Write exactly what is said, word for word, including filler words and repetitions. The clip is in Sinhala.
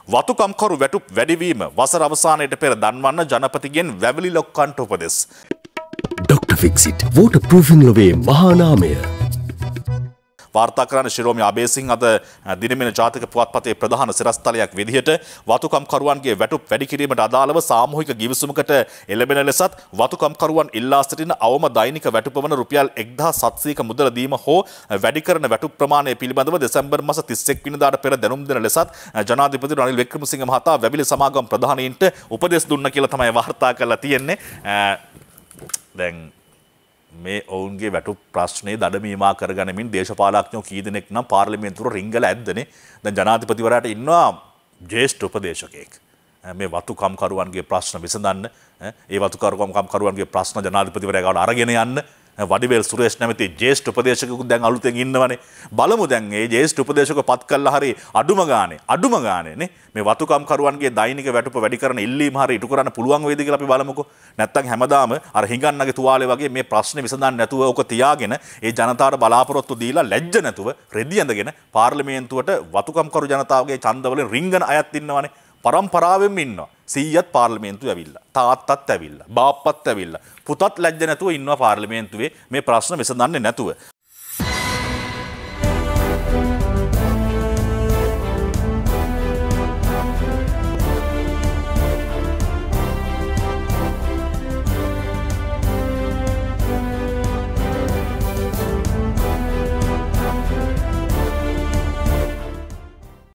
වතුකම්කරු වැටුප් වැඩිවීම වසර අවසානයට පෙර දන්වන්න ජනපතිගෙන් වැවිලි ලොක්කන්ට උපදෙස්. ඩොක්ටර් ෆික්සිට් වෝටර්ප්‍රූෆින් ලොවේ මහා නාමය. වාර්තා කරන ශිරෝමි අබේසිංහ අද දිනමින ජාතික පුවත්පතේ ප්‍රධාන සිරස්තලයක් විදිහට වතුකම්කරුවන්ගේ වැටුප් වැඩි කිරීමට අදාළව සාමූහික ගිවිසුමකට එළඹෙන ලෙසත් වතුකම්කරුවන් ඉල්ලා සිටින අවම දෛනික වැටුප වන රුපියල් එක්දාස් සත්සීයක මුදල දීම හෝ වැඩි කරන වැටුප් ප්‍රමාණය පිළිබඳව දෙසැම්බර් මාස තිස් එක් වෙනිදාට පෙර දැනුම් දෙන ලෙසත් ජනාධිපති රනිල් වික්‍රමසිංහ මහතා වැවිලි සමාගම් ප්‍රධානීන්ට උපදෙස් දුන්න කියලා තමයි වාර්තා කරලා තියෙන්නේ. දැන් මේ ඔවුන්ගේ වැටුප් ප්‍රශ්නේ දඩමීමා කරගනිමින් දේශපාලඥයෝ කී දෙනෙක් නම් පාර්ලිමේන්තුවට රිංගල ඇද්දනේ. දැන් ජනාධිපතිවරයාට ඉන්නවා ජ්‍යෙෂ්ඨ උපදේශකයෙක්. මේ වතුකම්කරුවන්ගේ ප්‍රශ්න විසඳන්න, ඒ වතුකම්කරුවන්ගේ ප්‍රශ්න ජනාධිපතිවරයා ගාවට අරගෙන යන්න වඩිවේල් සුරේෂ් නැමැති ජ්‍යෙෂ්ඨ උපදේශකයෙකු දැන් අලුතෙන් ඉන්නවනේ. බලමු දැන් මේ ජ්‍යෙෂ්ඨ උපදේශකව පත් කළා හරි අඩුම ගානේ අඩුම ගානේ නේ මේ වතුකම්කරුවන්ගේ දෛනික වැටුප වැඩි කරන ඉල්ලීම හරි ඉටු කරන්න පුළුවන් වේද කියලා අපි බලමුකෝ. නැත්තම් හැමදාම අර හිඟන්නගේ තුවාලේ වගේ මේ ප්‍රශ්නේ විසඳන්න නැතුව ඔක තියාගෙන ඒ ජනතාවට බලාපොරොත්තු දීලා ලැජ්ජ නැතුව රෙදි ඇඳගෙන පාර්ලිමේන්තුවට වතුකම්කරු ජනතාවගේ ඡන්දවලින් රිංගන අයත් ඉන්නවනේ. පරම්පරාවෙන්ම ඉන්නවා. සීයත් පාර්ලිමේන්තුව ඇවිල්ලා. තාත්තත් ඇවිල්ලා. බාප්පත් ඇවිල්ලා. පුතත් ලැජ්ජ නැතුව ඉන්නවා පාර්ලිමේන්තුවේ මේ ප්‍රශ්න විසඳන්නේ නැතුව.